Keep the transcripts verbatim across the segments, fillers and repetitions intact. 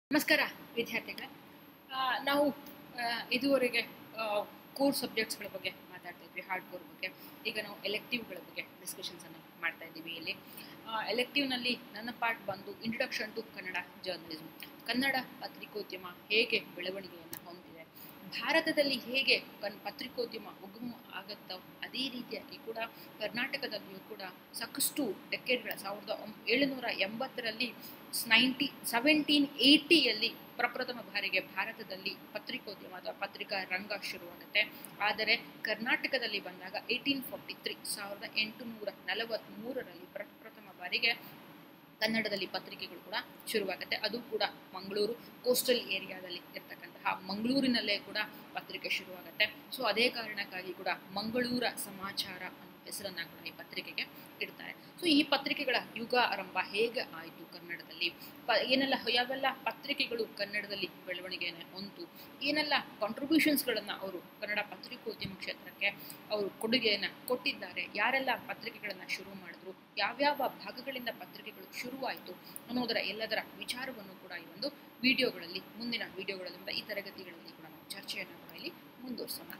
ನಮಸ್ಕಾರ ವಿದ್ಯಾರ್ಥಿಗಳೇ. ನಾವು ಇದುವರೆಗೆ ಕೋರ್ ಸಬ್ಜೆಕ್ಟ್ಸ್ಗಳ ಬಗ್ಗೆ ಮಾತಾಡ್ತಾ ಇದ್ವಿ, ಹಾರ್ಡ್ ಕೋರ್ ಬಗ್ಗೆ. ಈಗ ನಾವು ಎಲೆಕ್ಟಿವ್ಗಳ ಬಗ್ಗೆ ಡಿಸ್ಕಷನ್ಸನ್ನು ಮಾಡ್ತಾ ಇದ್ದೀವಿ. ಇಲ್ಲಿ ಎಲೆಕ್ಟಿವ್ನಲ್ಲಿ ನನ್ನ ಪಾರ್ಟ್ ಬಂದು introduction to Kannada journalism. Kannada ಪತ್ರಿಕೋದ್ಯಮ ಹೇಗೆ ಬೆಳವಣಿಗೆಯನ್ನು ಹೊಂದಿದೆ, ಭಾರತದಲ್ಲಿ ಹೇಗೆ ಕನ್ ಪತ್ರಿಕೋದ್ಯಮ ಉಗಮ ಆಗುತ್ತೋ ಅದೇ ರೀತಿಯಾಗಿ ಕೂಡ ಕರ್ನಾಟಕದಲ್ಲಿಯೂ ಕೂಡ ಸಾಕಷ್ಟು ಡೆಕೆಡ್ಗಳ ಸಾವಿರದ ಏಳುನೂರ ಎಂಬತ್ತರಲ್ಲಿ ನೈನ್ಟಿ ಸೆವೆಂಟೀನ್ ಏಯ್ಟಿಯಲ್ಲಿ ಪ್ರಪ್ರಥಮ ಬಾರಿಗೆ ಭಾರತದಲ್ಲಿ ಪತ್ರಿಕೋದ್ಯಮದ ಪತ್ರಿಕಾ ರಂಗ ಶುರುವಾಗುತ್ತೆ. ಆದರೆ ಕರ್ನಾಟಕದಲ್ಲಿ ಬಂದಾಗ ಏಯ್ಟೀನ್ ಫಾರ್ಟಿ ತ್ರೀ ಸಾವಿರದ ಎಂಟುನೂರ ನಲವತ್ತ್ಮೂರರಲ್ಲಿ ಪ್ರಪ್ರಥಮ ಬಾರಿಗೆ ಕನ್ನಡದಲ್ಲಿ ಪತ್ರಿಕೆಗಳು ಕೂಡ ಶುರುವಾಗುತ್ತೆ. ಅದು ಕೂಡ ಮಂಗಳೂರು ಕೋಸ್ಟಲ್ ಏರಿಯಾದಲ್ಲಿ ಇರ್ತಕ್ಕಂತಹ ಮಂಗಳೂರಿನಲ್ಲೇ ಕೂಡ ಪತ್ರಿಕೆ ಶುರುವಾಗುತ್ತೆ. ಸೊ ಅದೇ ಕಾರಣಕ್ಕಾಗಿ ಕೂಡ ಮಂಗಳೂರ ಸಮಾಚಾರ ಅನ್ನೋ ಹೆಸರನ್ನ ಕೂಡ ಈ ಪತ್ರಿಕೆಗೆ ಇಡ್ತಾರೆ. ಸೊ ಈ ಪತ್ರಿಕೆಗಳ ಯುಗ ಆರಂಭ ಹೇಗೆ ಆಯಿತು ಕನ್ನಡದಲ್ಲಿ, ಪ ಏನೆಲ್ಲ ಯಾವೆಲ್ಲ ಪತ್ರಿಕೆಗಳು ಕನ್ನಡದಲ್ಲಿ ಬೆಳವಣಿಗೆಯನ್ನು ಹೊಂತು, ಏನೆಲ್ಲ ಕಾಂಟ್ರಿಬ್ಯೂಷನ್ಸ್ಗಳನ್ನು ಅವರು ಕನ್ನಡ ಪತ್ರಿಕೋದ್ಯಮ ಕ್ಷೇತ್ರಕ್ಕೆ ಅವರು ಕೊಡುಗೆಯನ್ನು ಕೊಟ್ಟಿದ್ದಾರೆ, ಯಾರೆಲ್ಲ ಪತ್ರಿಕೆಗಳನ್ನು ಶುರು ಮಾಡಿದ್ರು, ಯಾವ್ಯಾವ ಭಾಗಗಳಿಂದ ಪತ್ರಿಕೆಗಳು ಶುರುವಾಯಿತು ಅನ್ನೋದರ ಎಲ್ಲದರ ವಿಚಾರವನ್ನು ಕೂಡ ಈ ಒಂದು ವಿಡಿಯೋಗಳಲ್ಲಿ ಮುಂದಿನ ವಿಡಿಯೋಗಳಲ್ಲಿ ಈ ತರಗತಿಗಳಲ್ಲಿ ಕೂಡ ನಾವು ಚರ್ಚೆಯನ್ನು ಕೂಡ ಇಲ್ಲಿ ಮುಂದುವರಿಸೋಣ.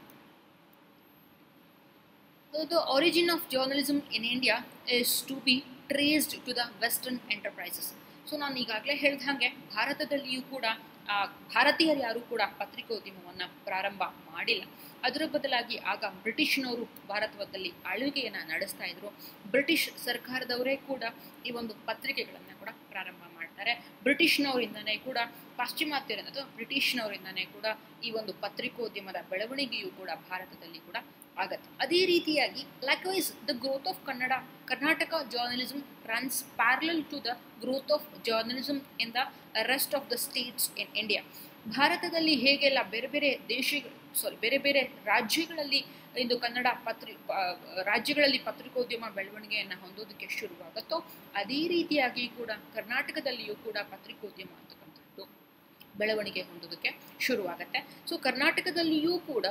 So the origin of journalism in India is to be traced to the Western enterprises. So ನಾನು ಈಗಾಗಲೇ ಹೇಳಿದ ಹಾಗೆ ಭಾರತದಲ್ಲಿಯೂ ಕೂಡ ಭಾರತೀಯರು ಯಾರೂ ಕೂಡ ಪತ್ರಿಕೋದ್ಯಮವನ್ನು ಪ್ರಾರಂಭ ಮಾಡಿಲ್ಲ. ಅದರ ಬದಲಾಗಿ ಆಗ ಬ್ರಿಟಿಷ್ನವರು ಭಾರತದಲ್ಲಿ ಆಳ್ವಿಕೆಯನ್ನು ನಡೆಸ್ತಾ ಇದ್ರು. ಬ್ರಿಟಿಷ್ ಸರ್ಕಾರದವರೇ ಕೂಡ ಈ ಒಂದು ಪತ್ರಿಕೆಗಳನ್ನು ಕೂಡ ಪ್ರಾರಂಭ ಮಾಡ್ತಾರೆ. ಬ್ರಿಟಿಷ್ನವರಿಂದನೇ ಕೂಡ ಪಾಶ್ಚಿಮಾತ್ಯರಿಂದ ಅಥವಾ ಬ್ರಿಟಿಷ್ನವರಿಂದನೇ ಕೂಡ ಈ ಒಂದು ಪತ್ರಿಕೋದ್ಯಮದ ಬೆಳವಣಿಗೆಯೂ ಕೂಡ ಭಾರತದಲ್ಲಿ ಕೂಡ ಆಗತ್ತೆ. ಅದೇ ರೀತಿಯಾಗಿ likewise the growth of Kannada Karnataka journalism runs parallel to the growth of journalism in the rest of the states in India. ಭಾರತದಲ್ಲಿ ಹೇಗೆಲ್ಲ ಬೇರೆ ಬೇರೆ ದೇಶಗಳು ಸಾರಿ ಬೇರೆ ಬೇರೆ ರಾಜ್ಯಗಳಲ್ಲಿ ಇಂದು ಕನ್ನಡ ಪತ್ರಿ ರಾಜ್ಯಗಳಲ್ಲಿ ಪತ್ರಿಕೋದ್ಯಮ ಬೆಳವಣಿಗೆಯನ್ನು ಹೊಂದೋದಕ್ಕೆ ಶುರುವಾಗುತ್ತೋ ಅದೇ ರೀತಿಯಾಗಿ ಕೂಡ ಕರ್ನಾಟಕದಲ್ಲಿಯೂ ಕೂಡ ಪತ್ರಿಕೋದ್ಯಮ ಅಂತಕ್ಕಂಥದ್ದು ಬೆಳವಣಿಗೆ ಹೊಂದೋದಕ್ಕೆ ಶುರುವಾಗತ್ತೆ. ಸೊ ಕರ್ನಾಟಕದಲ್ಲಿಯೂ ಕೂಡ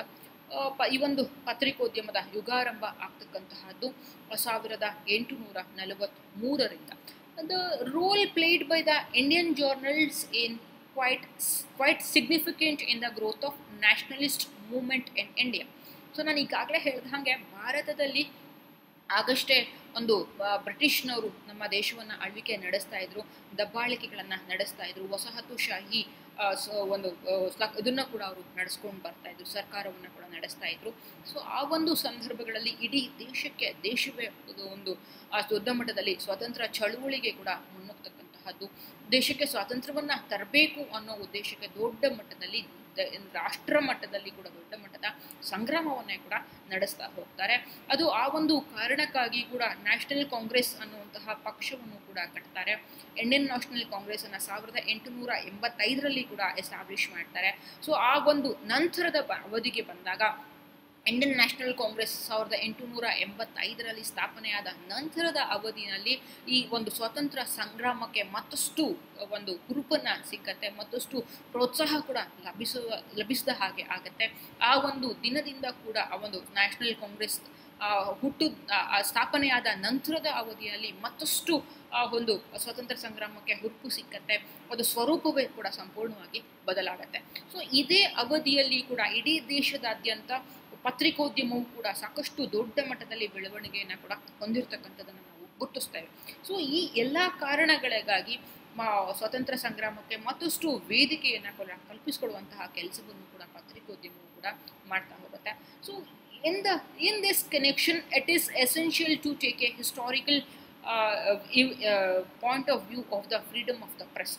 ಈ ಒಂದು ಪತ್ರಿಕೋದ್ಯಮದ ಯುಗಾರಂಭ ಆಗ್ತಕ್ಕಂತಹದ್ದು ಸಾವಿರದ ಎಂಟುನೂರ ನಲವತ್ತ್ ಮೂರರಿಂದ. The role played by the Indian journals in quite quite significant in the growth of nationalist movement in India. So ನಾನು ಈಗಾಗಲೇ ಹೇಳಿದ ಹಾಗೆ ಭಾರತದಲ್ಲಿ ಆಗಷ್ಟೇ ಒಂದು ಬ್ರಿಟಿಷ್ನವರು ನಮ್ಮ ದೇಶವನ್ನು ಆಳ್ವಿಕೆ ನಡೆಸ್ತಾ ಇದ್ರು, ದಬ್ಬಾಳಿಕೆಗಳನ್ನು ನಡೆಸ್ತಾ ಇದ್ರು, ವಸಾಹತುಶಾಹಿ ಸೊ ಒಂದು ಇದನ್ನು ಕೂಡ ಅವರು ನಡೆಸ್ಕೊಂಡು ಬರ್ತಾ ಇದ್ರು, ಸರ್ಕಾರವನ್ನು ಕೂಡ ನಡೆಸ್ತಾ ಇದ್ರು. ಸೊ ಆ ಒಂದು ಸಂದರ್ಭಗಳಲ್ಲಿ ಇಡೀ ದೇಶಕ್ಕೆ ದೇಶವೇ ಒಂದು ದೊಡ್ಡ ಮಟ್ಟದಲ್ಲಿ ಸ್ವಾತಂತ್ರ್ಯ ಚಳುವಳಿಗೆ ಕೂಡ ಮುನ್ನುಗ್ತಕ್ಕಂತಹದ್ದು, ದೇಶಕ್ಕೆ ಸ್ವಾತಂತ್ರ್ಯವನ್ನು ತರಬೇಕು ಅನ್ನೋ ಉದ್ದೇಶಕ್ಕೆ ದೊಡ್ಡ ಮಟ್ಟದಲ್ಲಿ ರಾಷ್ಟ್ರ ಮಟ್ಟದಲ್ಲಿ ಕೂಡ ದೊಡ್ಡ ಮಟ್ಟದ ಸಂಗ್ರಾಮವನ್ನೇ ಕೂಡ ನಡೆಸ್ತಾ ಹೋಗ್ತಾರೆ. ಅದು ಆ ಒಂದು ಕಾರಣಕ್ಕಾಗಿ ಕೂಡ ನ್ಯಾಷನಲ್ ಕಾಂಗ್ರೆಸ್ ಅನ್ನುವಂತಹ ಪಕ್ಷವನ್ನು ಕೂಡ ಕಟ್ತಾರೆ. ಇಂಡಿಯನ್ ನ್ಯಾಷನಲ್ ಕಾಂಗ್ರೆಸ್ ಅನ್ನ ಸಾವಿರದ ಎಂಟುನೂರ ಎಂಬತ್ತೈದರಲ್ಲಿ ಕೂಡ ಎಸ್ಟಾಬ್ಲಿಷ್ ಮಾಡ್ತಾರೆ. ಸೊ ಆ ಒಂದು ನಂತರದ ಅವಧಿಗೆ ಬಂದಾಗ ಇಂಡಿಯನ್ ನ್ಯಾಷನಲ್ ಕಾಂಗ್ರೆಸ್ ಸಾವಿರದ ಎಂಟುನೂರ ಎಂಬತ್ತೈದರಲ್ಲಿ ಸ್ಥಾಪನೆಯಾದ ನಂತರದ ಅವಧಿಯಲ್ಲಿ ಈ ಒಂದು ಸ್ವಾತಂತ್ರ್ಯ ಸಂಗ್ರಾಮಕ್ಕೆ ಮತ್ತಷ್ಟು ಒಂದು ಹುರುಪನ್ನು ಸಿಕ್ಕತ್ತೆ, ಮತ್ತಷ್ಟು ಪ್ರೋತ್ಸಾಹ ಕೂಡ ಲಭಿಸುವ ಲಭಿಸಿದ ಹಾಗೆ ಆಗತ್ತೆ. ಆ ಒಂದು ದಿನದಿಂದ ಕೂಡ ಆ ಒಂದು ನ್ಯಾಷನಲ್ ಕಾಂಗ್ರೆಸ್ ಹುಟ್ಟು ಸ್ಥಾಪನೆಯಾದ ನಂತರದ ಅವಧಿಯಲ್ಲಿ ಮತ್ತಷ್ಟು ಒಂದು ಸ್ವಾತಂತ್ರ್ಯ ಸಂಗ್ರಾಮಕ್ಕೆ ಹುರುಪು ಸಿಕ್ಕತ್ತೆ, ಅದು ಸ್ವರೂಪವೇ ಕೂಡ ಸಂಪೂರ್ಣವಾಗಿ ಬದಲಾಗತ್ತೆ. ಸೊ ಇದೇ ಅವಧಿಯಲ್ಲಿ ಕೂಡ ಇಡೀ ದೇಶದಾದ್ಯಂತ ಪತ್ರಿಕೋದ್ಯಮವು ಕೂಡ ಸಾಕಷ್ಟು ದೊಡ್ಡ ಮಟ್ಟದಲ್ಲಿ ಬೆಳವಣಿಗೆಯನ್ನು ಕೂಡ ಹೊಂದಿರತಕ್ಕಂಥದ್ದನ್ನು ನಾವು ಗುರುತಿಸ್ತೇವೆ. ಸೊ ಈ ಎಲ್ಲ ಕಾರಣಗಳಿಗಾಗಿ ಸ್ವಾತಂತ್ರ್ಯ ಸಂಗ್ರಾಮಕ್ಕೆ ಮತ್ತಷ್ಟು ವೇದಿಕೆಯನ್ನು ಕೂಡ ಕಲ್ಪಿಸಿಕೊಡುವಂತಹ ಕೆಲಸವನ್ನು ಕೂಡ ಪತ್ರಿಕೋದ್ಯಮವು ಕೂಡ ಮಾಡ್ತಾ ಹೋಗುತ್ತೆ. So in the in this connection it is essential to take a historical uh, uh, point of view of the freedom of the press.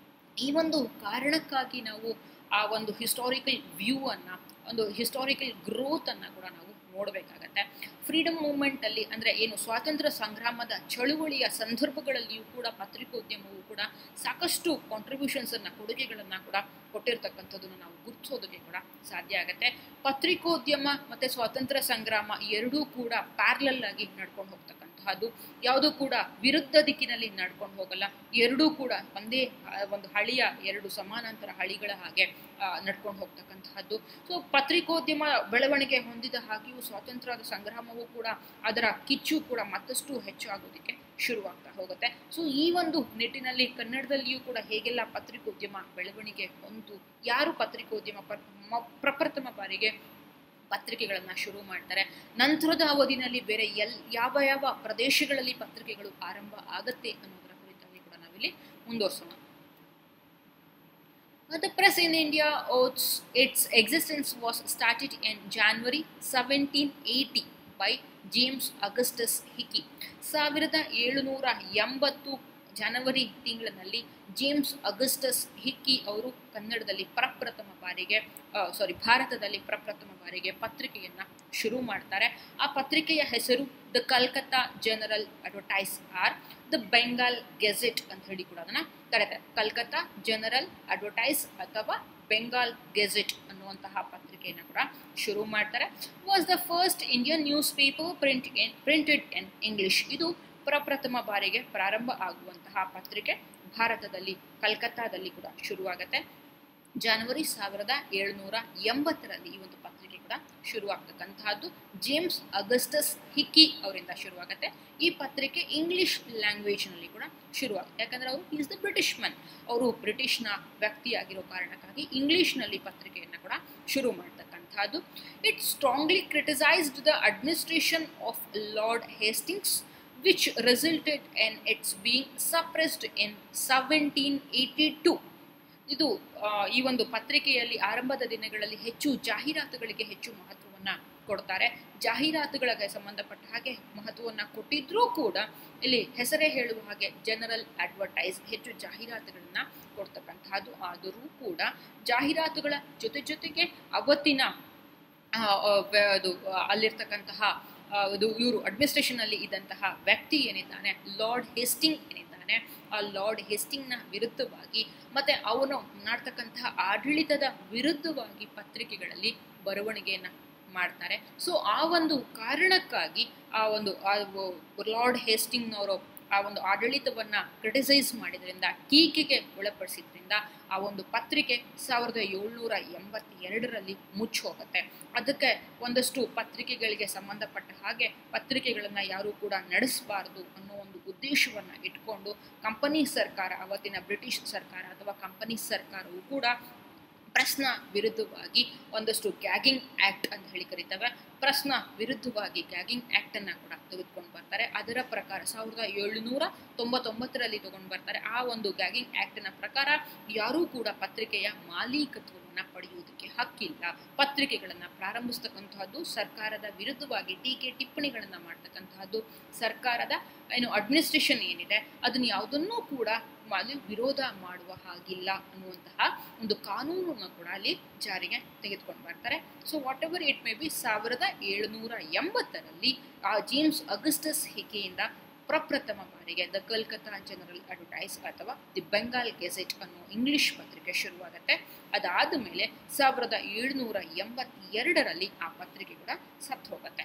ಈ ಒಂದು ಕಾರಣಕ್ಕಾಗಿ ನಾವು ಆ ಒಂದು ಹಿಸ್ಟಾರಿಕಲ್ ವ್ಯೂ ಅನ್ನ ಒಂದು ಹಿಸ್ಟಾರಿಕಲ್ ಗ್ರೋತ್ ಅನ್ನ ಕೂಡ ನಾವು ನೋಡಬೇಕಾಗತ್ತೆ. ಫ್ರೀಡಮ್ ಮೂವ್ಮೆಂಟ್ ಅಲ್ಲಿ ಅಂದ್ರೆ ಏನು ಸ್ವಾತಂತ್ರ್ಯ ಸಂಗ್ರಾಮದ ಚಳುವಳಿಯ ಸಂದರ್ಭಗಳಲ್ಲಿಯೂ ಕೂಡ ಪತ್ರಿಕೋದ್ಯಮವು ಕೂಡ ಸಾಕಷ್ಟು ಕಾಂಟ್ರಿಬ್ಯೂಷನ್ಸ್ ಅನ್ನ ಕೊಡುಗೆಗಳನ್ನ ಕೂಡ ಕೊಟ್ಟಿರ್ತಕ್ಕಂಥದ್ದನ್ನು ನಾವು ಗುರುತಿಸೋದಕ್ಕೆ ಕೂಡ ಸಾಧ್ಯ ಆಗುತ್ತೆ. ಪತ್ರಿಕೋದ್ಯಮ ಮತ್ತೆ ಸ್ವಾತಂತ್ರ್ಯ ಸಂಗ್ರಾಮ ಎರಡೂ ಕೂಡ ಪ್ಯಾರಲಲ್ ಆಗಿ ನಡ್ಕೊಂಡು ಹೋಗ್ತಕ್ಕಂತಹದ್ದು, ಯಾವುದೂ ಕೂಡ ವಿರುದ್ಧ ದಿಕ್ಕಿನಲ್ಲಿ ನಡ್ಕೊಂಡು ಹೋಗಲ್ಲ. ಎರಡೂ ಕೂಡ ಒಂದೇ ಒಂದು ಹಳಿಯ ಎರಡು ಸಮಾನಾಂತರ ಹಳಿಗಳ ಹಾಗೆ ನಡ್ಕೊಂಡು ಹೋಗ್ತಕ್ಕಂತಹದ್ದು. ಸೊ ಪತ್ರಿಕೋದ್ಯಮ ಬೆಳವಣಿಗೆ ಹೊಂದಿದ ಹಾಗೆಯೂ ಸ್ವಾತಂತ್ರ್ಯದ ಸಂಗ್ರಾಮವೂ ಕೂಡ ಅದರ ಕಿಚ್ಚು ಕೂಡ ಮತ್ತಷ್ಟು ಹೆಚ್ಚು ಆಗೋದಕ್ಕೆ ಶುರುವಾಗ್ತಾ ಹೋಗುತ್ತೆ. ಸೊ ಈ ಒಂದು ನಿಟ್ಟಿನಲ್ಲಿ ಕನ್ನಡದಲ್ಲಿಯೂ ಕೂಡ ಹೇಗೆಲ್ಲ ಪತ್ರಿಕೋದ್ಯಮ ಬೆಳವಣಿಗೆ ಹೊಂದು ಯಾರು ಪತ್ರಿಕೋದ್ಯಮ ಪ್ರಪ್ರಥಮ ಬಾರಿಗೆ ಪತ್ರಿಕೆಗಳನ್ನು ಶುರು ಮಾಡ್ತಾರೆ, ನಂತರದ ಅವಧಿನಲ್ಲಿ ಬೇರೆ ಎಲ್ ಯಾವ ಯಾವ ಪ್ರದೇಶಗಳಲ್ಲಿ ಪತ್ರಿಕೆಗಳು ಆರಂಭ ಆಗತ್ತೆ ಅನ್ನೋದರ ಕುರಿತಾಗಿ ಕೂಡ ನಾವಿಲ್ಲಿ ಮುಂದುವರ್ಸೋಣ. The press in India, its, its existence was started in January seventeen eighty by James Augustus Hickey. ಸಾವಿರದ ಏಳುನೂರ ಎಂಬತ್ತು ಜನವರಿ ತಿಂಗಳಿನಲ್ಲಿ ಜೇಮ್ಸ್ ಅಗಸ್ಟಸ್ ಹಿಕ್ಕಿ ಅವರು ಕನ್ನಡದಲ್ಲಿ ಪ್ರಪ್ರಥಮ ಬಾರಿಗೆ ಸಾರಿ ಭಾರತದಲ್ಲಿ ಪ್ರಪ್ರಥಮ ಬಾರಿಗೆ ಪತ್ರಿಕೆಯನ್ನು ಶುರು ಮಾಡ್ತಾರೆ. ಆ ಪತ್ರಿಕೆಯ ಹೆಸರು the Calcutta General Advertise or the Bengal Gazette ಅಂತ ಹೇಳಿ ಕೂಡ ಅದನ್ನು ಕರೀತಾರೆ. ಕಲ್ಕತ್ತಾ ಜನರಲ್ ಅಡ್ವರ್ಟೈಸ್ ಅಥವಾ ಬೆಂಗಾಲ್ ಗೆಜೆಟ್ ಅನ್ನುವಂತಹ ಪತ್ರಿಕೆಯನ್ನು ಕೂಡ ಶುರು ಮಾಡ್ತಾರೆ. Was the first Indian newspaper print in printed in English. ಇದು ಪ್ರಪ್ರಥಮ ಬಾರಿಗೆ ಪ್ರಾರಂಭ ಆಗುವಂತಹ ಪತ್ರಿಕೆ ಭಾರತದಲ್ಲಿ ಕಲ್ಕತ್ತಾದಲ್ಲಿ ಕೂಡ ಶುರುವಾಗುತ್ತೆ. ಜನವರಿ ಸಾವಿರದ ಏಳುನೂರ ಎಂಬತ್ತರಲ್ಲಿ ಈ ಒಂದು ಪತ್ರಿಕೆ ಕೂಡ ಶುರುವಾಗ್ತಕ್ಕಂತಹದ್ದು ಜೇಮ್ಸ್ ಅಗಸ್ಟಸ್ ಹಿಕ್ಕಿ ಅವರಿಂದ ಶುರುವಾಗುತ್ತೆ. ಈ ಪತ್ರಿಕೆ ಇಂಗ್ಲಿಷ್ ಲ್ಯಾಂಗ್ವೇಜ್ನಲ್ಲಿ ಕೂಡ ಶುರುವಾಗುತ್ತೆ. ಯಾಕಂದ್ರೆ ಅವರು ಈಸ್ ದ ಬ್ರಿಟಿಷ್ ಮ್ಯಾನ್, ಅವರು ಬ್ರಿಟಿಷ್ನ ವ್ಯಕ್ತಿಯಾಗಿರೋ ಕಾರಣಕ್ಕಾಗಿ ಇಂಗ್ಲಿಷ್ನಲ್ಲಿ ಪತ್ರಿಕೆಯನ್ನು ಕೂಡ ಶುರು ಮಾಡ್ತಕ್ಕಂಥದ್ದು. It strongly criticised the administration of Lord Hastings which resulted in its being suppressed in seventeen eighty-two. ಇದು ಈ ಒಂದು ಪತ್ರಿಕೆಯಲ್ಲಿ ಆರಂಭದ ದಿನಗಳಲ್ಲಿ ಹೆಚ್ಚು ಜಾಹೀರಾತುಗಳಿಗೆ ಹೆಚ್ಚು ಮಹತ್ವವನ್ನು ಕೊಡ್ತಾರೆ. ಜಾಹೀರಾತುಗಳಿಗೆ ಸಂಬಂಧಪಟ್ಟ ಹಾಗೆ ಮಹತ್ವವನ್ನು ಕೊಟ್ಟಿದ್ರೂ ಕೂಡ ಇಲ್ಲಿ ಹೆಸರೇ ಹೇಳುವ ಹಾಗೆ ಜನರಲ್ ಅಡ್ವರ್ಟೈಸ್ ಹೆಚ್ಚು ಜಾಹೀರಾತುಗಳನ್ನು ಕೊಡ್ತಕ್ಕಂಥದ್ದು. ಆದರೂ ಕೂಡ ಜಾಹೀರಾತುಗಳ ಜೊತೆ ಜೊತೆಗೆ ಅವತ್ತಿನ ಅದು ಅಲ್ಲಿರ್ತಕ್ಕಂತಹ ಅದು ಇವರು ಅಡ್ಮಿನಿಸ್ಟ್ರೇಷನ್ ಅಲ್ಲಿ ಇದ್ದಂತಹ ವ್ಯಕ್ತಿ ಏನಿದ್ದಾನೆ ಲಾರ್ಡ್ ಹೇಸ್ಟಿಂಗ್ ಏನಿದ್ದಾನೆ, ಆ ಲಾರ್ಡ್ ಹೇಸ್ಟಿಂಗ್ನ ವಿರುದ್ಧವಾಗಿ ಮತ್ತೆ ಅವನು ಮಾಡ್ತಕ್ಕಂತಹ ಆಡಳಿತದ ವಿರುದ್ಧವಾಗಿ ಪತ್ರಿಕೆಗಳಲ್ಲಿ ಬರವಣಿಗೆಯನ್ನು ಮಾಡ್ತಾರೆ. ಸೊ ಆ ಒಂದು ಕಾರಣಕ್ಕಾಗಿ ಆ ಒಂದು ಲಾರ್ಡ್ ಹೇಸ್ಟಿಂಗ್ನವರು ಆ ಒಂದು ಆಡಳಿತವನ್ನ ಕ್ರಿಟಿಸೈಸ್ ಮಾಡಿದ್ರಿಂದ, ಟೀಕೆಗೆ ಒಳಪಡಿಸಿದ್ರಿಂದ ಆ ಒಂದು ಪತ್ರಿಕೆ ಸಾವಿರದ ಏಳ್ನೂರ ಎಂಬತ್ತೆರಡರಲ್ಲಿ ಮುಚ್ಚಿ ಹೋಗುತ್ತೆ. ಅದಕ್ಕೆ ಒಂದಷ್ಟು ಪತ್ರಿಕೆಗಳಿಗೆ ಸಂಬಂಧಪಟ್ಟ ಹಾಗೆ ಪತ್ರಿಕೆಗಳನ್ನು ಯಾರೂ ಕೂಡ ನಡೆಸಬಾರ್ದು ಅನ್ನೋ ಒಂದು ಉದ್ದೇಶವನ್ನು ಇಟ್ಕೊಂಡು ಕಂಪನಿ ಸರ್ಕಾರ, ಅವತ್ತಿನ ಬ್ರಿಟಿಷ್ ಸರ್ಕಾರ ಅಥವಾ ಕಂಪನಿ ಸರ್ಕಾರವು ಕೂಡ ಪ್ರೆಸ್ನ ವಿರುದ್ಧವಾಗಿ ಒಂದಷ್ಟು ಗ್ಯಾಗಿಂಗ್ ಆ್ಯಕ್ಟ್ ಅಂತ ಹೇಳಿ ಕರೀತವೆ, ಪ್ರೆಸ್ನ ವಿರುದ್ಧವಾಗಿ ಗ್ಯಾಗಿಂಗ್ ಆ್ಯಕ್ಟನ್ನು ಕೂಡ ತೆಗೆದುಕೊಂಡು ಬರ್ತಾರೆ. ಅದರ ಪ್ರಕಾರ ಸಾವಿರದ ಏಳುನೂರ ತೊಂಬತ್ತೊಂಬತ್ತರಲ್ಲಿ ತಗೊಂಡು ಬರ್ತಾರೆ. ಆ ಒಂದು ಗ್ಯಾಗಿಂಗ್ ಆ್ಯಕ್ಟಿನ ಪ್ರಕಾರ ಯಾರೂ ಕೂಡ ಪತ್ರಿಕೆಯ ಮಾಲೀಕತ್ವವನ್ನು ಪಡೆಯುವುದಕ್ಕೆ ಹಕ್ಕಿಲ್ಲ. ಪತ್ರಿಕೆಗಳನ್ನು ಪ್ರಾರಂಭಿಸ್ತಕ್ಕಂತಹದ್ದು, ಸರ್ಕಾರದ ವಿರುದ್ಧವಾಗಿ ಟೀಕೆ ಟಿಪ್ಪಣಿಗಳನ್ನು ಮಾಡ್ತಕ್ಕಂತಹದ್ದು, ಸರ್ಕಾರದ ಏನು ಅಡ್ಮಿನಿಸ್ಟ್ರೇಷನ್ ಏನಿದೆ ಅದನ್ನು ಯಾವುದನ್ನೂ ಕೂಡ ಅಲ್ಲಿ ವಿರೋಧ ಮಾಡುವ ಹಾಗಿಲ್ಲ ಅನ್ನುವಂತಹ ಒಂದು ಕಾನೂನನ್ನು ಕೂಡ ಅಲ್ಲಿ ಜಾರಿಗೆ ತೆಗೆದುಕೊಂಡು ಬರ್ತಾರೆ. So whatever it may be ಸಾವಿರದ ಏಳುನೂರ ಎಂಬತ್ತರಲ್ಲಿ ಆ ಜೇಮ್ಸ್ ಅಗಸ್ಟಸ್ ಹಿಕ್ಕಿಯಿಂದ ಪ್ರಪ್ರಥಮ ಬಾರಿಗೆ ದ ಕಲ್ಕತ್ತಾ ಜನರಲ್ ಅಡ್ವರ್ಟೈಸ್ ಅಥವಾ ದಿ ಬೆಂಗಾಲ್ ಗೆಜೆಟ್ ಅನ್ನೋ ಇಂಗ್ಲಿಷ್ ಪತ್ರಿಕೆ ಶುರುವಾಗುತ್ತೆ. ಅದಾದ ಮೇಲೆ ಸಾವಿರದ ಏಳುನೂರ ಎಂಬತ್ತೆರಡರಲ್ಲಿ ಆ ಪತ್ರಿಕೆ ಕೂಡ ಸತ್ತು ಹೋಗುತ್ತೆ.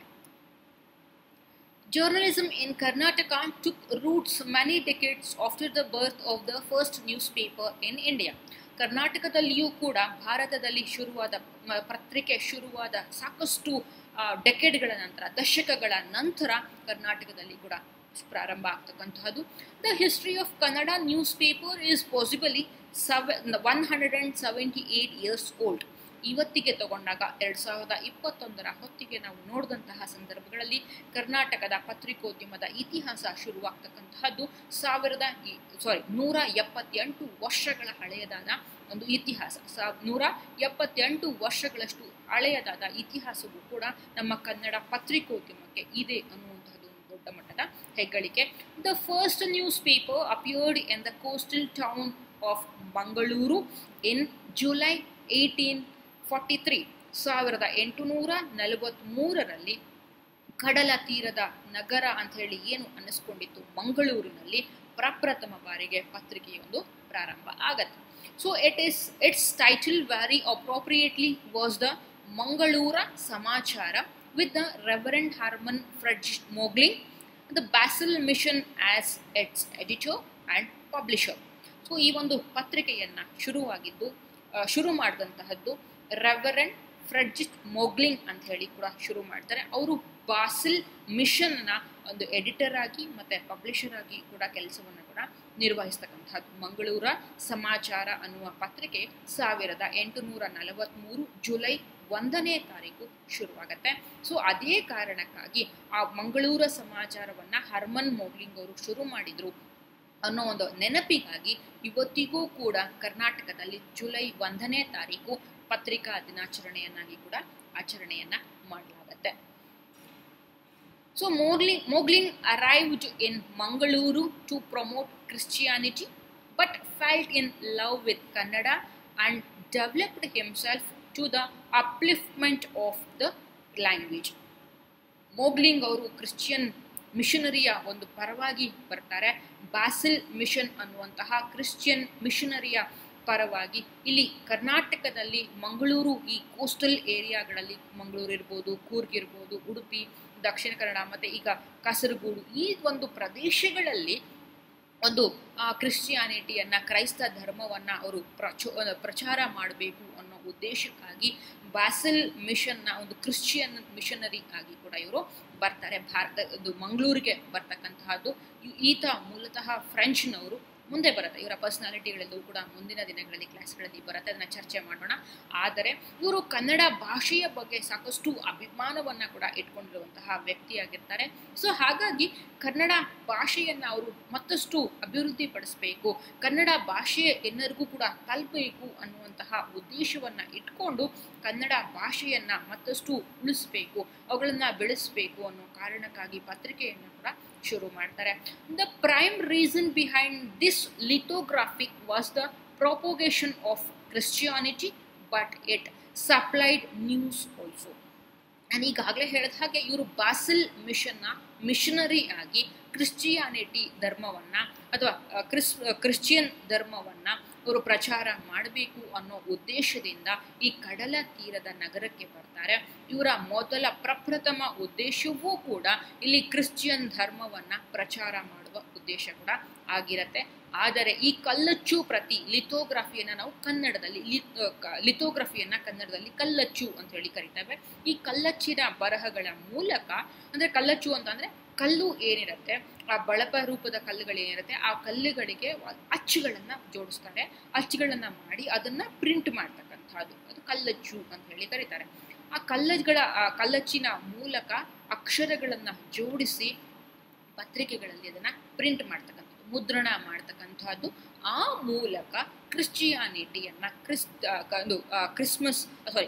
Journalism in Karnataka took roots many decades after the birth of the first newspaper in India. ಕರ್ನಾಟಕದಲ್ಲಿಯೂ ಕೂಡ ಭಾರತದಲ್ಲಿ ಶುರುವಾದ ಪತ್ರಿಕೆ ಶುರುವಾದ ಸಾಕಷ್ಟು ಡೆಕೆಡ್ಗಳ ನಂತರ, ದಶಕಗಳ ನಂತರ ಕರ್ನಾಟಕದಲ್ಲಿ ಕೂಡ ಪ್ರಾರಂಭ ಆಗ್ತಕ್ಕಂತಹದ್ದು. The history of Kannada newspaper is possibly seven one hundred and seventy eight years old. ಇವತ್ತಿಗೆ ತಗೊಂಡಾಗ ಎರಡು ಸಾವಿರದ ಇಪ್ಪತ್ತೊಂದರ ಹೊತ್ತಿಗೆ ನಾವು ನೋಡಿದಂತಹ ಸಂದರ್ಭಗಳಲ್ಲಿ ಕರ್ನಾಟಕದ ಪತ್ರಿಕೋದ್ಯಮದ ಇತಿಹಾಸ ಶುರುವಾಗ್ತಕ್ಕಂತಹದ್ದು ಸಾವಿರದ ಸಾರಿ ನೂರ ಎಪ್ಪತ್ತೆಂಟು ವರ್ಷಗಳ ಹಳೆಯದಾದ ಒಂದು ಇತಿಹಾಸ. ಸಾ ನೂರ ಎಪ್ಪತ್ತೆಂಟು ವರ್ಷಗಳಷ್ಟು ಹಳೆಯದಾದ ಇತಿಹಾಸವೂ ಕೂಡ ನಮ್ಮ ಕನ್ನಡ ಪತ್ರಿಕೋದ್ಯಮಕ್ಕೆ ಇದೆ ಅನ್ನುವಂಥದ್ದು ಒಂದು ದೊಡ್ಡ ಮಟ್ಟದ ಹೆಗ್ಗಳಿಕೆ. The first newspaper appeared in the coastal town of Mangaluru in July eighteen forty three ಸಾವಿರದ ಎಂಟುನೂರ ನಲವತ್ತ್ಮೂರರಲ್ಲಿ ಕಡಲ ತೀರದ ನಗರ ಅಂತ ಹೇಳಿ ಏನು ಅನ್ನಿಸ್ಕೊಂಡಿತ್ತು ಮಂಗಳೂರಿನಲ್ಲಿ ಪ್ರಪ್ರಥಮ ಬಾರಿಗೆ ಪತ್ರಿಕೆಯೊಂದು ಪ್ರಾರಂಭ ಆಗತ್ತೆ. So it is its title very appropriately was the Mangalura Samachara with the reverend Hermann Friedrich Mogling, the Basel Mission as its editor and publisher. So ಈ ಒಂದು ಪತ್ರಿಕೆಯನ್ನು ಶುರುವಾಗಿದ್ದು ಶುರು ಮಾಡಿದಂತಹದ್ದು ರೆವರೆಂಡ್ ಫ್ರೆಡ್ರಿಕ್ ಮೋಗ್ಲಿಂಗ್ ಅಂತ ಹೇಳಿ ಕೂಡ ಶುರು ಮಾಡ್ತಾರೆ. ಅವರು ಬಾಸಿಲ್ ಮಿಷನ್ನ ಒಂದು ಎಡಿಟರ್ ಆಗಿ ಮತ್ತು ಪಬ್ಲಿಷರ್ ಆಗಿ ಕೂಡ ಕೆಲಸವನ್ನು ಕೂಡ ನಿರ್ವಹಿಸ್ತಕ್ಕಂಥದ್ದು. ಮಂಗಳೂರ ಸಮಾಚಾರ ಅನ್ನುವ ಪತ್ರಿಕೆ ಸಾವಿರದ ಎಂಟುನೂರ ನಲವತ್ತ್ಮೂರು ಜುಲೈ ಒಂದನೇ ತಾರೀಕು ಶುರುವಾಗತ್ತೆ. ಸೊ ಅದೇ ಕಾರಣಕ್ಕಾಗಿ ಆ ಮಂಗಳೂರ ಸಮಾಚಾರವನ್ನು ಹರ್ಮನ್ ಮೋಗ್ಲಿಂಗ್ ಅವರು ಶುರು ಮಾಡಿದರು ಅನ್ನೋ ಒಂದು ನೆನಪಿಗಾಗಿ ಇವತ್ತಿಗೂ ಕೂಡ ಕರ್ನಾಟಕದಲ್ಲಿ ಜುಲೈ ಒಂದನೇ ತಾರೀಕು ಪತ್ರಿಕಾ ದಿನಾಚರಣೆಯನ್ನಾಗಿ ಕೂಡ ಆಚರಣೆಯನ್ನ ಮಾಡಲಾಗತ್ತೆ. So Mogling Mogling arrived in Mangaluru to promote Christianity but felt in love with Kannada and developed himself to the upliftment of the language. Mogling ಅವರು ಕ್ರಿಶ್ಚಿಯನ್ ಮಿಷನರಿಯ ಒಂದು ಪರವಾಗಿ ಬರ್ತಾರೆ. ಬಾಸಿಲ್ ಮಿಷನ್ ಅನ್ನುವಂತಹ ಕ್ರಿಶ್ಚಿಯನ್ ಮಿಷನರಿಯ ಪರವಾಗಿ ಇಲ್ಲಿ ಕರ್ನಾಟಕದಲ್ಲಿ ಮಂಗಳೂರು ಈ ಕೋಸ್ಟಲ್ ಏರಿಯಾಗಳಲ್ಲಿ ಮಂಗಳೂರು ಇರ್ಬೋದು, ಕೂರ್ಗ್ ಇರ್ಬೋದು, ಉಡುಪಿ, ದಕ್ಷಿಣ ಕನ್ನಡ ಮತ್ತು ಈಗ ಕಾಸರಗೋಡು ಈ ಒಂದು ಪ್ರದೇಶಗಳಲ್ಲಿ ಒಂದು ಕ್ರಿಶ್ಚಿಯಾನಿಟಿಯನ್ನು ಕ್ರೈಸ್ತ ಧರ್ಮವನ್ನು ಅವರು ಪ್ರಚೋ ಪ್ರಚಾರ ಮಾಡಬೇಕು ಅನ್ನೋ ಉದ್ದೇಶಕ್ಕಾಗಿ ಬಾಸಿಲ್ ಮಿಷನ್ನ ಒಂದು ಕ್ರಿಶ್ಚಿಯನ್ ಮಿಷನರಿ ಆಗಿ ಕೂಡ ಇವರು ಬರ್ತಾರೆ. ಭಾರತ ಒಂದು ಮಂಗಳೂರಿಗೆ ಬರ್ತಕ್ಕಂತಹದ್ದು. ಈತ ಮೂಲತಃ ಫ್ರೆಂಚ್ನವರು. ಮುಂದೆ ಬರುತ್ತೆ ಇವರ ಪರ್ಸನಾಲಿಟಿಗಳೆಲ್ಲವೂ ಕೂಡ ಮುಂದಿನ ದಿನಗಳಲ್ಲಿ ಕ್ಲಾಸ್ಗಳಲ್ಲಿ ಬರುತ್ತೆ, ಅದನ್ನು ಚರ್ಚೆ ಮಾಡೋಣ. ಆದರೆ ಇವರು ಕನ್ನಡ ಭಾಷೆಯ ಬಗ್ಗೆ ಸಾಕಷ್ಟು ಅಭಿಮಾನವನ್ನು ಕೂಡ ಇಟ್ಕೊಂಡಿರುವಂತಹ ವ್ಯಕ್ತಿಯಾಗಿರ್ತಾರೆ. ಸೊ ಹಾಗಾಗಿ ಕನ್ನಡ ಭಾಷೆಯನ್ನು ಅವರು ಮತ್ತಷ್ಟು ಅಭಿವೃದ್ಧಿ ಪಡಿಸಬೇಕು, ಕನ್ನಡ ಭಾಷೆ ಎಲ್ಲರಿಗೂ ಕೂಡ ತಲುಪಬೇಕು ಅನ್ನುವಂತಹ ಉದ್ದೇಶವನ್ನು ಇಟ್ಕೊಂಡು ಕನ್ನಡ ಭಾಷೆಯನ್ನು ಮತ್ತಷ್ಟು ಉಳಿಸ್ಬೇಕು, ಅವುಗಳನ್ನು ಬೆಳೆಸಬೇಕು ಅನ್ನೋ ಕಾರಣಕ್ಕಾಗಿ ಪತ್ರಿಕೆಯನ್ನು ಕೂಡ ಶುರು ಮಾಡ್ತಾರೆ. The prime reason behind this lithographic was the propagation of Christianity but it supplied news also. ನಾನು ಈಗಾಗಲೇ ಹೇಳಿದ ಹಾಗೆ ಇವರು ಬಾಸಿಲ್ ಮಿಷನ್ನ ಮಿಷನರಿ ಆಗಿ ಕ್ರಿಶ್ಚಿಯಾನಿಟಿ ಧರ್ಮವನ್ನು ಅಥವಾ ಕ್ರಿಸ್ ಕ್ರಿಶ್ಚಿಯನ್ ಧರ್ಮವನ್ನು ಅವರು ಪ್ರಚಾರ ಮಾಡಬೇಕು ಅನ್ನೋ ಉದ್ದೇಶದಿಂದ ಈ ಕಡಲ ತೀರದ ನಗರಕ್ಕೆ ಬರ್ತಾರೆ. ಇವರ ಮೊದಲ ಪ್ರಪ್ರಥಮ ಉದ್ದೇಶವೂ ಕೂಡ ಇಲ್ಲಿ ಕ್ರಿಶ್ಚಿಯನ್ ಧರ್ಮವನ್ನು ಪ್ರಚಾರ ಮಾಡುವ ಉದ್ದೇಶ ಕೂಡ ಆಗಿರುತ್ತೆ. ಆದರೆ ಈ ಕಲ್ಲಚ್ಚು ಪ್ರತಿ ಲಿಥೋಗ್ರಫಿಯನ್ನು ನಾವು ಕನ್ನಡದಲ್ಲಿ ಲಿಥೋಗ್ರಫಿಯನ್ನು ಕನ್ನಡದಲ್ಲಿ ಕಲ್ಲಚ್ಚು ಅಂತ ಹೇಳಿ ಕರಿತೇವೆ. ಈ ಕಲ್ಲಚ್ಚಿನ ಬರಹಗಳ ಮೂಲಕ, ಅಂದರೆ ಕಲ್ಲಚ್ಚು ಅಂತಂದರೆ ಕಲ್ಲು ಏನಿರುತ್ತೆ, ಆ ಬಳಪ ರೂಪದ ಕಲ್ಲುಗಳೇನಿರುತ್ತೆ ಆ ಕಲ್ಲುಗಳಿಗೆ ಅಚ್ಚುಗಳನ್ನು ಜೋಡಿಸ್ತಾರೆ, ಅಚ್ಚುಗಳನ್ನು ಮಾಡಿ ಅದನ್ನು ಪ್ರಿಂಟ್ ಮಾಡ್ತಕ್ಕಂಥದ್ದು, ಅದು ಕಲ್ಲಚ್ಚು ಅಂತ ಹೇಳಿ ಕರೀತಾರೆ. ಆ ಕಲ್ಲುಗಳ ಆ ಕಲ್ಲಚ್ಚಿನ ಮೂಲಕ ಅಕ್ಷರಗಳನ್ನು ಜೋಡಿಸಿ ಪತ್ರಿಕೆಗಳಲ್ಲಿ ಅದನ್ನು ಪ್ರಿಂಟ್ ಮಾಡ್ತಕ್ಕಂಥದ್ದು, ಮುದ್ರಣ ಮಾಡ್ತಕ್ಕಂಥದ್ದು. ಆ ಮೂಲಕ ಕ್ರಿಶ್ಚಿಯಾನಿಟಿಯನ್ನು ಕ್ರಿಸ್ ಒಂದು ಕ್ರಿಸ್ಮಸ್ ಸಾರಿ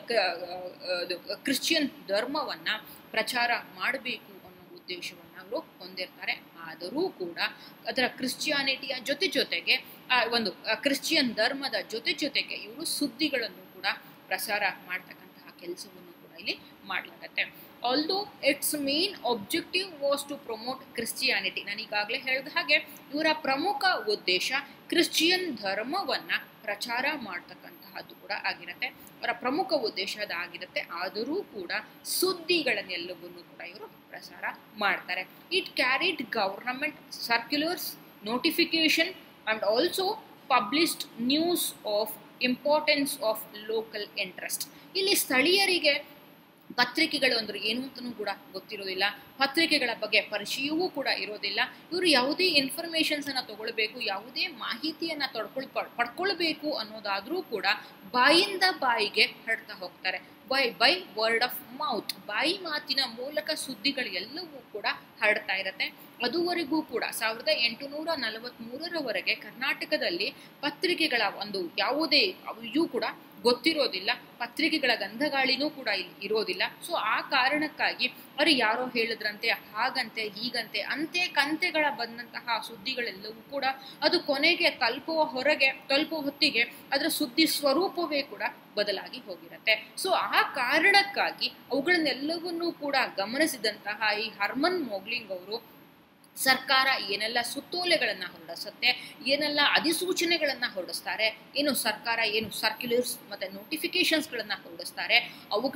ಕ್ರಿಶ್ಚಿಯನ್ ಧರ್ಮವನ್ನು ಪ್ರಚಾರ ಮಾಡಬೇಕು ಅನ್ನೋ ಉದ್ದೇಶವನ್ನು ಅವರು ಹೊಂದಿರ್ತಾರೆ. ಆದರೂ ಕೂಡ ಅದರ ಕ್ರಿಶ್ಚಿಯಾನಿಟಿಯ ಜೊತೆ ಜೊತೆಗೆ ಒಂದು ಕ್ರಿಶ್ಚಿಯನ್ ಧರ್ಮದ ಜೊತೆ ಜೊತೆಗೆ ಇವರು ಸುದ್ದಿಗಳನ್ನು ಕೂಡ ಪ್ರಸಾರ ಮಾಡ್ತಕ್ಕಂತಹ ಕೆಲಸವನ್ನು ಕೂಡ ಇಲ್ಲಿ ಮಾಡಲಾಗತ್ತೆ. Although its main objective was to promote Christianity. ನಾನು ಈಗಾಗಲೇ ಹೇಳಿದ ಹಾಗೆ ಇವರ ಪ್ರಮುಖ ಉದ್ದೇಶ ಕ್ರಿಶ್ಚಿಯನ್ ಧರ್ಮವನ್ನು ಪ್ರಚಾರ ಮಾಡ್ತಕ್ಕಂತಹದ್ದು ಕೂಡ ಆಗಿರುತ್ತೆ. ಅವರ ಪ್ರಮುಖ ಉದ್ದೇಶ ಅದಾಗಿರುತ್ತೆ. ಆದರೂ ಕೂಡ ಸುದ್ದಿಗಳನ್ನೆಲ್ಲವನ್ನೂ ಕೂಡ ಇವರು ಪ್ರಸಾರ ಮಾಡ್ತಾರೆ. It carried government circulars, notification and also published news of importance of local interest. ಇಲ್ಲಿ ಸ್ಥಳೀಯರಿಗೆ ಪತ್ರಿಕೆಗಳು ಅಂದ್ರೆ ಏನು ಅಂತಲೂ ಕೂಡ ಗೊತ್ತಿರೋದಿಲ್ಲ, ಪತ್ರಿಕೆಗಳ ಬಗ್ಗೆ ಪರಿಚಯವೂ ಕೂಡ ಇರೋದಿಲ್ಲ. ಇವರು ಯಾವುದೇ ಇನ್ಫಾರ್ಮೇಷನ್ಸನ್ನು ತಗೊಳ್ಬೇಕು, ಯಾವುದೇ ಮಾಹಿತಿಯನ್ನು ತೊಡ್ಕೊಳ್ ಪಡ್ಕೊಳ್ಬೇಕು ಅನ್ನೋದಾದರೂ ಕೂಡ ಬಾಯಿಂದ ಬಾಯಿಗೆ ಹರಡ್ತಾ ಹೋಗ್ತಾರೆ. By by word of mouth, ಬಾಯಿ ಮಾತಿನ ಮೂಲಕ ಸುದ್ದಿಗಳು ಎಲ್ಲವೂ ಕೂಡ ಹರಡ್ತಾ ಇರುತ್ತೆ. ಅದುವರೆಗೂ ಕೂಡ ಸಾವಿರದ ಎಂಟುನೂರ ನಲವತ್ತ್ಮೂರರವರೆಗೆ ಕರ್ನಾಟಕದಲ್ಲಿ ಪತ್ರಿಕೆಗಳ ಒಂದು ಯಾವುದೇ ಇವು ಕೂಡ ಗೊತ್ತಿರೋದಿಲ್ಲ, ಪತ್ರಿಕೆಗಳ ಗಂಧಗಾಳಿನೂ ಕೂಡ ಇಲ್ಲಿ ಇರೋದಿಲ್ಲ. ಸೊ ಆ ಕಾರಣಕ್ಕಾಗಿ ಅವರು ಯಾರೋ ಹೇಳಿದ್ರಂತೆ, ಹಾಗಂತೆ ಹೀಗಂತೆ ಅಂತೆ ಕಂತೆಗಳ ಬಂದಂತಹ ಸುದ್ದಿಗಳೆಲ್ಲವೂ ಕೂಡ ಅದು ಕೊನೆಗೆ ತಲುಪುವ ಹೊರಗೆ ತಲುಪುವ ಹೊತ್ತಿಗೆ ಅದರ ಸುದ್ದಿ ಸ್ವರೂಪವೇ ಕೂಡ ಬದಲಾಗಿ ಹೋಗಿರುತ್ತೆ. ಸೊ ಆ ಕಾರಣಕ್ಕಾಗಿ ಅವುಗಳನ್ನೆಲ್ಲವನ್ನೂ ಕೂಡ ಗಮನಿಸಿದಂತಹ ಈ ಹರ್ಮನ್ ಮೋಗ್ಲಿಂಗ್ ಅವರು ಸರ್ಕಾರ ಏನೆಲ್ಲ ಸುತ್ತೋಲೆಗಳನ್ನು ಹೊರಡಿಸುತ್ತೆ, ಏನೆಲ್ಲ ಅಧಿಸೂಚನೆಗಳನ್ನು ಹೊರಡಿಸ್ತಾರೆ, ಏನು ಸರ್ಕಾರ ಏನು ಸರ್ಕ್ಯುಲರ್ಸ್ ಮತ್ತು ನೋಟಿಫಿಕೇಶನ್ಸ್ಗಳನ್ನು ಹೊರಡಿಸ್ತಾರೆ,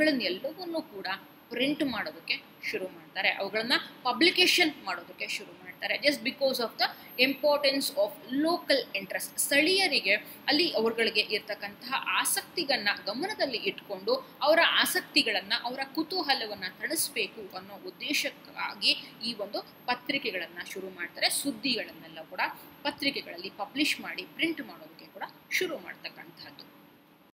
ಅವುಗಳನ್ನೆಲ್ಲವನ್ನೂ ಕೂಡ ಪ್ರಿಂಟ್ ಮಾಡೋದಕ್ಕೆ ಶುರು ಮಾಡ್ತಾರೆ, ಅವುಗಳನ್ನು ಪಬ್ಲಿಕೇಶನ್ ಮಾಡೋದಕ್ಕೆ ಶುರು ಮಾಡ್ತಾರೆ. ಮಾಡ್ತಾರೆ just because of the importance of local interest. ಸ್ಥಳೀಯರಿಗೆ ಅಲ್ಲಿ ಅವರುಗಳಿಗೆ ಇರ್ತಕ್ಕಂತಹ ಆಸಕ್ತಿಗನ್ನ ಗಮನದಲ್ಲಿ ಇಟ್ಕೊಂಡು ಅವರ ಆಸಕ್ತಿಗಳನ್ನು ಅವರ ಕುತೂಹಲವನ್ನು ತಣಿಸ್ಬೇಕು ಅನ್ನೋ ಉದ್ದೇಶಕ್ಕಾಗಿ ಈ ಒಂದು ಪತ್ರಿಕೆಗಳನ್ನು ಶುರು ಮಾಡ್ತಾರೆ. ಸುದ್ದಿಗಳನ್ನೆಲ್ಲ ಕೂಡ ಪತ್ರಿಕೆಗಳಲ್ಲಿ ಪಬ್ಲಿಷ್ ಮಾಡಿ ಪ್ರಿಂಟ್ ಮಾಡೋದಕ್ಕೆ ಕೂಡ ಶುರು ಮಾಡ್ತಕ್ಕಂಥದ್ದು.